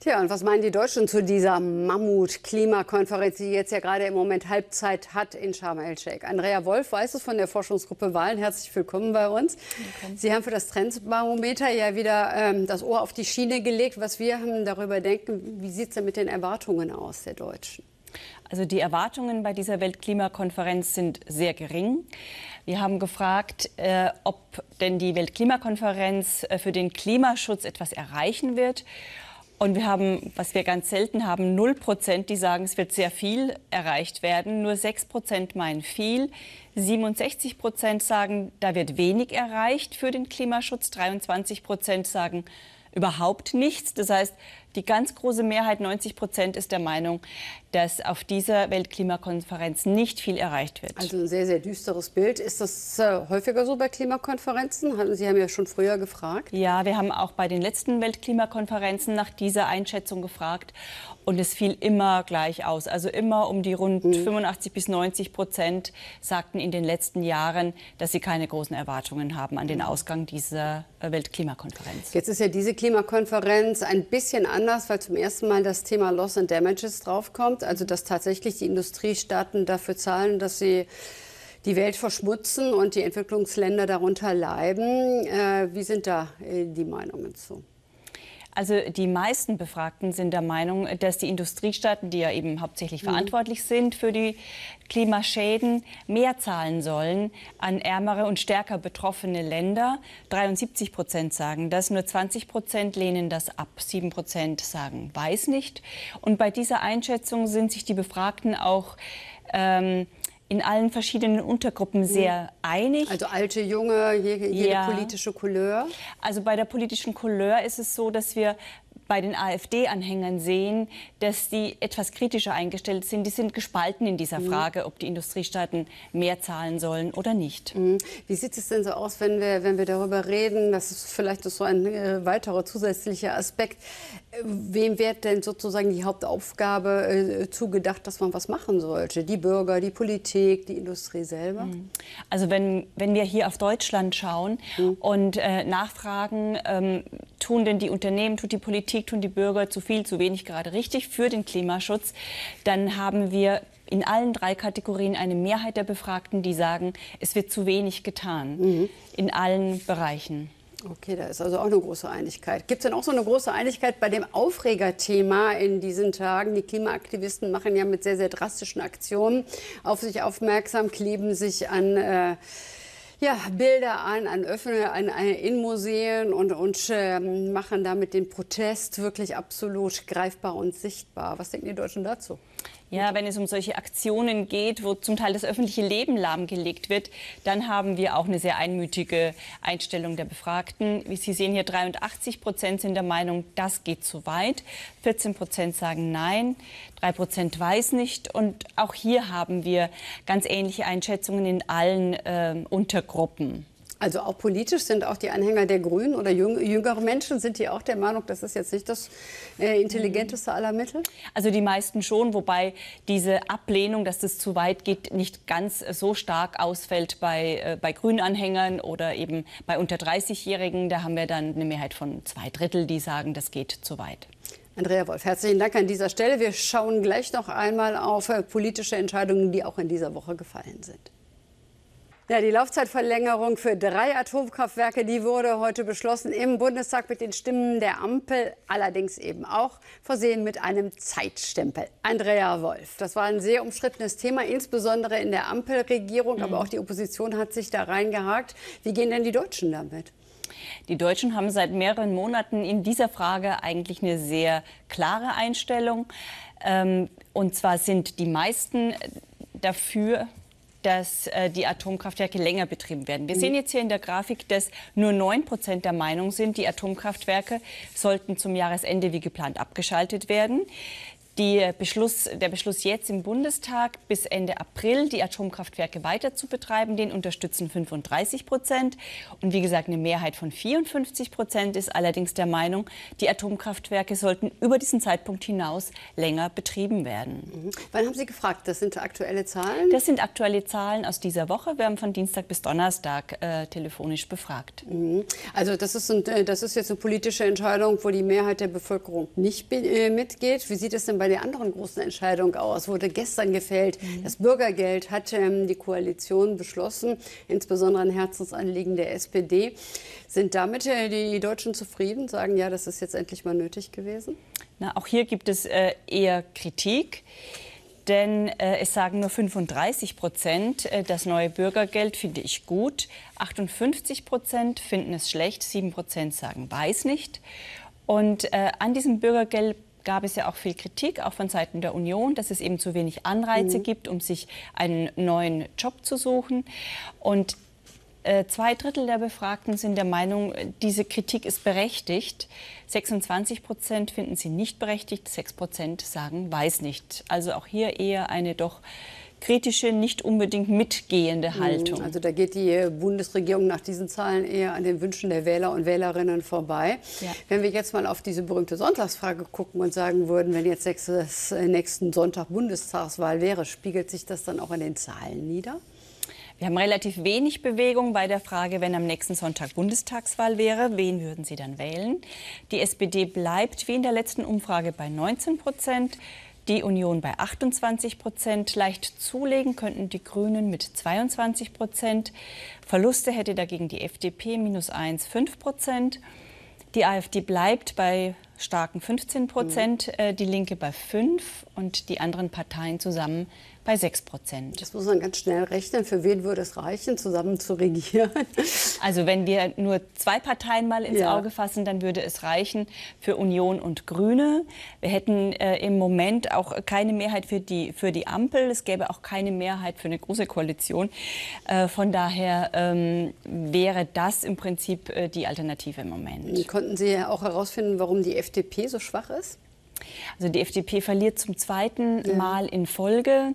Tja, und was meinen die Deutschen zu dieser Mammut-Klimakonferenz, die jetzt ja gerade im Moment Halbzeit hat in Sharm el-Sheikh? Andrea Wolf weiß es von der Forschungsgruppe Wahlen. Herzlich willkommen bei uns. Willkommen. Sie haben für das Trendbarometer ja wieder das Ohr auf die Schiene gelegt. Was wir darüber denken, wie sieht es denn mit den Erwartungen aus der Deutschen? Also die Erwartungen bei dieser Weltklimakonferenz sind sehr gering. Wir haben gefragt, ob denn die Weltklimakonferenz für den Klimaschutz etwas erreichen wird. Und wir haben, was wir ganz selten haben, 0%, die sagen, es wird sehr viel erreicht werden. Nur 6% meinen viel. 67% sagen, da wird wenig erreicht für den Klimaschutz. 23% sagen überhaupt nichts. Das heißt, die ganz große Mehrheit, 90%, ist der Meinung, dass auf dieser Weltklimakonferenz nicht viel erreicht wird. Also ein sehr, sehr düsteres Bild. Ist das häufiger so bei Klimakonferenzen? Sie haben ja schon früher gefragt. Ja, wir haben auch bei den letzten Weltklimakonferenzen nach dieser Einschätzung gefragt. Und es fiel immer gleich aus. Also immer um die rund 85 bis 90% sagten in den letzten Jahren, dass sie keine großen Erwartungen haben an den Ausgang dieser Weltklimakonferenz. Jetzt ist ja diese Klimakonferenz ein bisschen anders, weil zum ersten Mal das Thema Loss and Damages draufkommt. Also dass tatsächlich die Industriestaaten dafür zahlen, dass sie die Welt verschmutzen und die Entwicklungsländer darunter leiden. Wie sind da die Meinungen zu? Also die meisten Befragten sind der Meinung, dass die Industriestaaten, die ja eben hauptsächlich verantwortlich sind für die Klimaschäden, mehr zahlen sollen an ärmere und stärker betroffene Länder. 73% sagen das, nur 20% lehnen das ab, 7% sagen weiß nicht. Und bei dieser Einschätzung sind sich die Befragten auch in allen verschiedenen Untergruppen sehr einig. Also alte, junge, jede politische Couleur? Also bei der politischen Couleur ist es so, dass wir bei den AfD-Anhängern sehen, dass die etwas kritischer eingestellt sind. Die sind gespalten in dieser Frage, ob die Industriestaaten mehr zahlen sollen oder nicht. Wie sieht es denn so aus, wenn wir darüber reden? Das ist vielleicht so ein weiterer zusätzlicher Aspekt. Wem wird denn sozusagen die Hauptaufgabe zugedacht, dass man was machen sollte? Die Bürger, die Politik, die Industrie selber? Also wenn wir hier auf Deutschland schauen und nachfragen, tun denn die Unternehmen, tut die Politik, tun die Bürger zu viel, zu wenig, gerade richtig für den Klimaschutz, dann haben wir in allen drei Kategorien eine Mehrheit der Befragten, die sagen, es wird zu wenig getan in allen Bereichen. Okay, da ist also auch eine große Einigkeit. Gibt es denn auch so eine große Einigkeit bei dem Aufregerthema in diesen Tagen? Die Klimaaktivisten machen ja mit sehr, sehr drastischen Aktionen auf sich aufmerksam, kleben sich an Bilder an in Museen und machen damit den Protest wirklich absolut greifbar und sichtbar. Was denken die Deutschen dazu? Ja, wenn es um solche Aktionen geht, wo zum Teil das öffentliche Leben lahmgelegt wird, dann haben wir auch eine sehr einmütige Einstellung der Befragten. Wie Sie sehen hier, 83% sind der Meinung, das geht zu weit. 14% sagen nein, 3% weiß nicht. Und auch hier haben wir ganz ähnliche Einschätzungen in allen Untergruppen. Also auch politisch sind auch die Anhänger der Grünen oder jüngere Menschen, sind die auch der Meinung, das ist jetzt nicht das intelligenteste aller Mittel? Also die meisten schon, wobei diese Ablehnung, dass das zu weit geht, nicht ganz so stark ausfällt bei Grünanhängern oder eben bei unter 30-Jährigen. Da haben wir dann eine Mehrheit von 2/3, die sagen, das geht zu weit. Andrea Wolf, herzlichen Dank an dieser Stelle. Wir schauen gleich noch einmal auf politische Entscheidungen, die auch in dieser Woche gefallen sind. Ja, die Laufzeitverlängerung für 3 Atomkraftwerke, die wurde heute beschlossen im Bundestag mit den Stimmen der Ampel, allerdings eben auch versehen mit einem Zeitstempel. Andrea Wolf, das war ein sehr umstrittenes Thema, insbesondere in der Ampelregierung, aber auch die Opposition hat sich da reingehakt. Wie gehen denn die Deutschen damit? Die Deutschen haben seit mehreren Monaten in dieser Frage eigentlich eine sehr klare Einstellung. Und zwar sind die meisten dafür, dass die Atomkraftwerke länger betrieben werden. Wir sehen jetzt hier in der Grafik, dass nur 9% der Meinung sind, die Atomkraftwerke sollten zum Jahresende wie geplant abgeschaltet werden. Der Beschluss jetzt im Bundestag, bis Ende April die Atomkraftwerke weiter zu betreiben, den unterstützen 35%. Und wie gesagt, eine Mehrheit von 54% ist allerdings der Meinung, die Atomkraftwerke sollten über diesen Zeitpunkt hinaus länger betrieben werden. Wann haben Sie gefragt? Das sind aktuelle Zahlen? Das sind aktuelle Zahlen aus dieser Woche. Wir haben von Dienstag bis Donnerstag telefonisch befragt. Also das ist jetzt eine politische Entscheidung, wo die Mehrheit der Bevölkerung nicht mitgeht. Wie sieht es denn bei der anderen großen Entscheidung aus? Wurde gestern gefällt. Das Bürgergeld hat die Koalition beschlossen, insbesondere ein Herzensanliegen der SPD. Sind damit die Deutschen zufrieden? Sagen, ja, das ist jetzt endlich mal nötig gewesen? Na, auch hier gibt es eher Kritik. Denn es sagen nur 35%, das neue Bürgergeld finde ich gut. 58% finden es schlecht, 7% sagen weiß nicht. Und an diesem Bürgergeld gab es ja auch viel Kritik, auch von Seiten der Union, dass es eben zu wenig Anreize gibt, um sich einen neuen Job zu suchen. Und 2/3 der Befragten sind der Meinung, diese Kritik ist berechtigt. 26% finden sie nicht berechtigt, 6% sagen weiß nicht. Also auch hier eher eine doch kritische, nicht unbedingt mitgehende Haltung. Also da geht die Bundesregierung nach diesen Zahlen eher an den Wünschen der Wähler und Wählerinnen vorbei. Ja. Wenn wir jetzt mal auf diese berühmte Sonntagsfrage gucken und sagen würden, wenn jetzt nächsten Sonntag Bundestagswahl wäre, spiegelt sich das dann auch in den Zahlen nieder? Wir haben relativ wenig Bewegung bei der Frage, wenn am nächsten Sonntag Bundestagswahl wäre, wen würden Sie dann wählen? Die SPD bleibt wie in der letzten Umfrage bei 19%, die Union bei 28%. Leicht zulegen könnten die Grünen mit 22%. Verluste hätte dagegen die FDP -1, 5%. Die AfD bleibt bei starken 15%, die Linke bei 5% und die anderen Parteien zusammen bei 6%. Das muss man ganz schnell rechnen. Für wen würde es reichen, zusammen zu regieren? Also wenn wir nur 2 Parteien mal ins Auge fassen, dann würde es reichen für Union und Grüne. Wir hätten im Moment auch keine Mehrheit für die Ampel. Es gäbe auch keine Mehrheit für eine große Koalition. Von daher wäre das im Prinzip die Alternative im Moment. Konnten Sie auch herausfinden, warum die FDP so schwach ist? Also die FDP verliert zum zweiten Mal in Folge.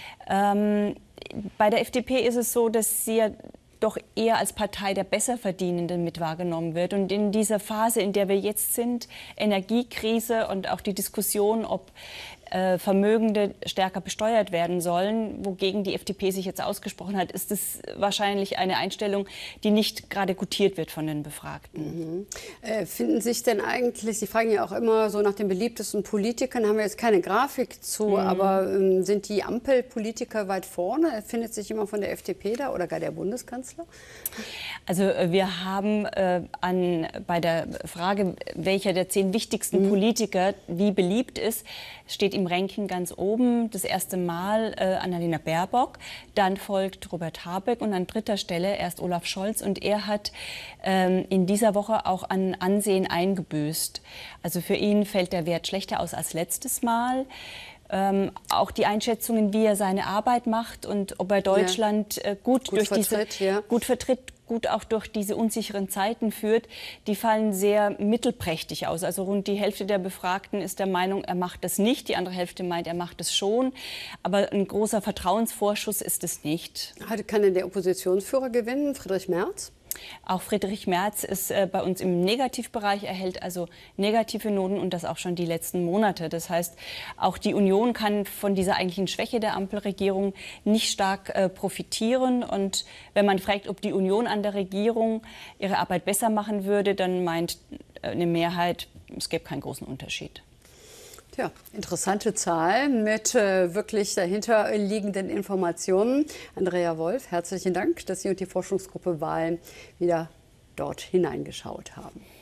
Bei der FDP ist es so, dass sie ja doch eher als Partei der Besserverdienenden mit wahrgenommen wird. Und in dieser Phase, in der wir jetzt sind, Energiekrise und auch die Diskussion, ob Vermögende stärker besteuert werden sollen, wogegen die FDP sich jetzt ausgesprochen hat, ist es wahrscheinlich eine Einstellung, die nicht gerade gutiert wird von den Befragten. Finden sich denn eigentlich, Sie fragen ja auch immer so nach den beliebtesten Politikern, haben wir jetzt keine Grafik zu, aber sind die Ampelpolitiker weit vorne? Findet sich jemand von der FDP da oder gar der Bundeskanzler? Also wir haben bei der Frage, welcher der 10 wichtigsten Politiker wie beliebt ist, steht im Ranking ganz oben das erste Mal Annalena Baerbock, dann folgt Robert Habeck und an 3. Stelle erst Olaf Scholz. Und er hat in dieser Woche auch an Ansehen eingebüßt. Also für ihn fällt der Wert schlechter aus als letztes Mal. Auch die Einschätzungen, wie er seine Arbeit macht und ob er Deutschland gut vertritt, gut auch durch diese unsicheren Zeiten führt, die fallen sehr mittelprächtig aus. Also rund die Hälfte der Befragten ist der Meinung, er macht das nicht. Die andere Hälfte meint, er macht es schon. Aber ein großer Vertrauensvorschuss ist es nicht. Kann denn der Oppositionsführer gewinnen, Friedrich Merz? Auch Friedrich Merz ist bei uns im Negativbereich, erhält also negative Noten und das auch schon die letzten Monate. Das heißt, auch die Union kann von dieser eigentlichen Schwäche der Ampelregierung nicht stark profitieren. Und wenn man fragt, ob die Union an der Regierung ihre Arbeit besser machen würde, dann meint eine Mehrheit, es gäbe keinen großen Unterschied. Ja, interessante Zahl mit wirklich dahinterliegenden Informationen. Andrea Wolf, herzlichen Dank, dass Sie und die Forschungsgruppe Wahlen wieder dort hineingeschaut haben.